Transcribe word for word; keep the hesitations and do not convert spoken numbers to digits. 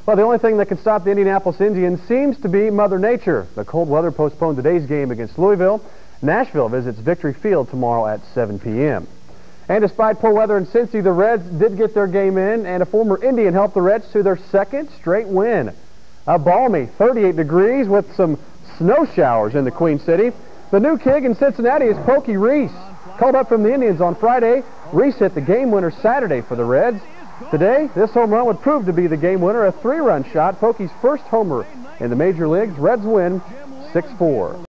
Well, the only thing that can stop the Indianapolis Indians seems to be Mother Nature. The cold weather postponed today's game against Louisville. Nashville visits Victory Field tomorrow at seven p m And despite poor weather in Cincy, the Reds did get their game in, and a former Indian helped the Reds to their second straight win. A balmy thirty-eight degrees with some snow showers in the Queen City. The new kid in Cincinnati is Pokey Reese. Called up from the Indians on Friday, Reese hit the game winner Saturday for the Reds. Today, this home run would prove to be the game winner, a three-run shot, Pokey's first homer in the major leagues. Reds win six four.